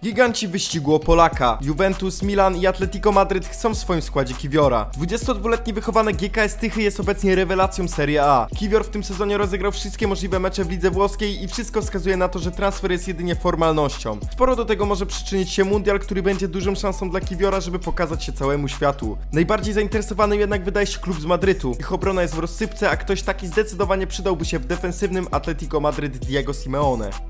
Giganci wyścigu o Polaka. Juventus, Milan i Atletico Madryt chcą w swoim składzie Kiwiora. 22-letni wychowany GKS Tychy jest obecnie rewelacją Serie A. Kiwior w tym sezonie rozegrał wszystkie możliwe mecze w lidze włoskiej i wszystko wskazuje na to, że transfer jest jedynie formalnością. Sporo do tego może przyczynić się mundial, który będzie dużą szansą dla Kiwiora, żeby pokazać się całemu światu. Najbardziej zainteresowany jednak wydaje się klub z Madrytu. Ich obrona jest w rozsypce, a ktoś taki zdecydowanie przydałby się w defensywnym Atletico Madryt Diego Simeone.